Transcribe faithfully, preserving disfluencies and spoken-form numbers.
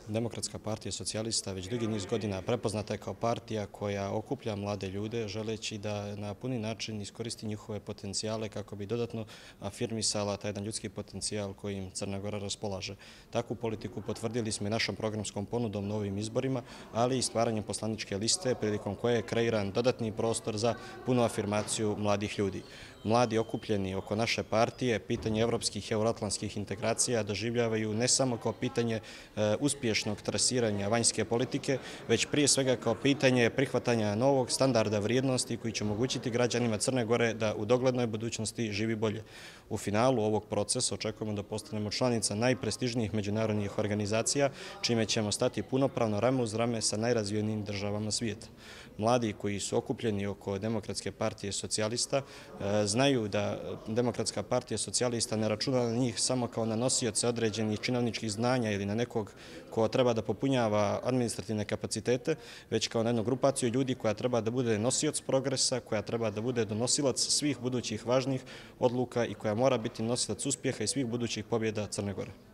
Demokratska partija socijalista već dugi niz godina prepoznata je kao partija koja okuplja mlade ljude želeći da na puni način iskoristi njihove potencijale kako bi dodatno afirmisala taj jedan ljudski potencijal kojim Crna Gora raspolaže. Takvu politiku potvrdili smo i našom programskom ponudom na ovim izborima, ali i stvaranjem poslaničke liste prilikom koje je kreiran dodatni prostor za punu afirmaciju mladih ljudi. Mladi okupljeni oko naše partije pitanje evropskih i euroatlantskih integracija doživljavaju ne samo kao pitanje uspješnog trasiranja vanjske politike, već prije svega kao pitanje prihvatanja novog standarda vrijednosti koji će omogućiti građanima Crne Gore da u doglednoj budućnosti živi bolje. U finalu ovog procesa očekujemo da postanemo članica najprestižnijih međunarodnih organizacija, čime ćemo stati punopravno rame uz rame sa najrazvijenijim državama svijeta. Mladi koji su okupljeni oko Demokratske partije socijalista znaju da Demokratska partija socijalista ne računa na njih samo kao na nosioce određenih činovničkih znanja ili na nekog ko treba da popunjava administrativne kapacitete, već kao na jednu grupaciju ljudi koja treba da bude nosioc progresa, koja treba da bude donosilac svih budućih važnih odluka i koja mora biti nosilac uspjeha i svih budućih pobjeda Crne Gore.